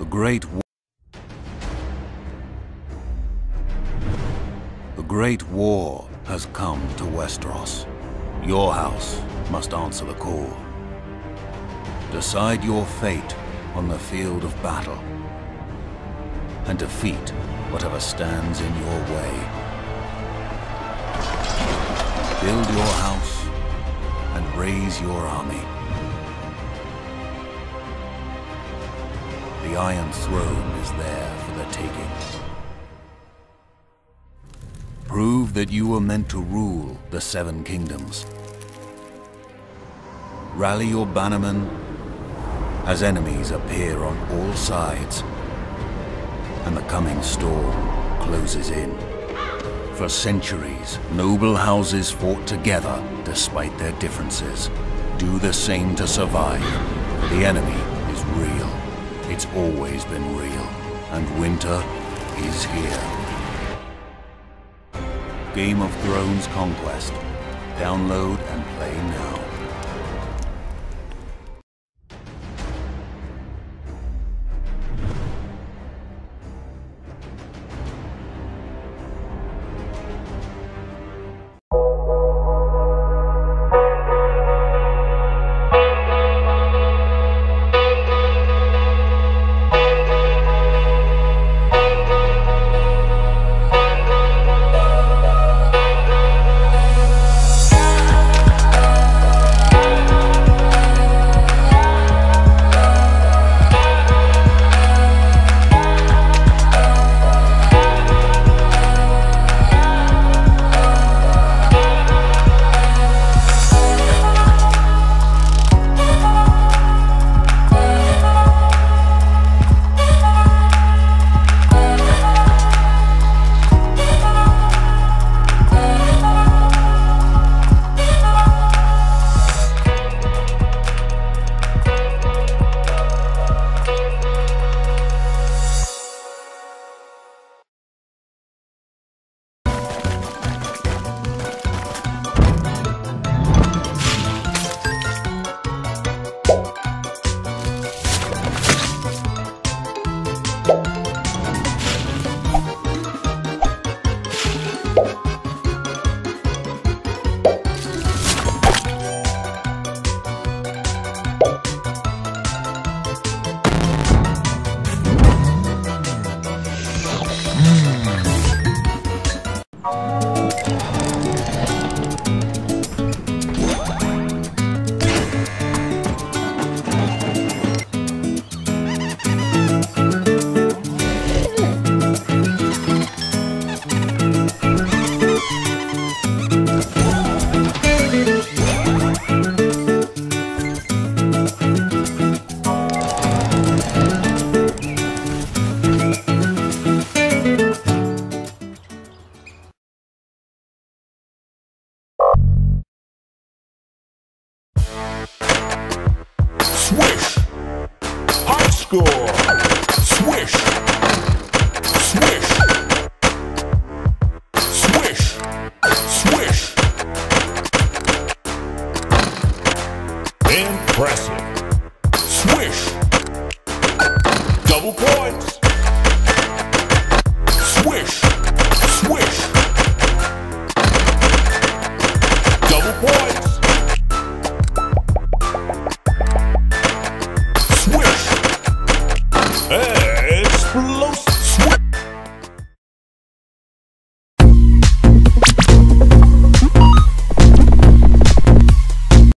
The Great War has come to Westeros. Your house must answer the call. Decide your fate on the field of battle, and defeat whatever stands in your way. Build your house and raise your army. The Iron Throne is there for the taking. Prove that you were meant to rule the Seven Kingdoms. Rally your bannermen as enemies appear on all sides, and the coming storm closes in. For centuries, noble houses fought together despite their differences. Do the same to survive, for the enemy is real. It's always been real, and winter is here. Game of Thrones Conquest. Download and play now. Swish! High score! Swish! Swish! Swish! Swish! Impressive! Swish! Double points! Swish! Swish! Double points! Swish!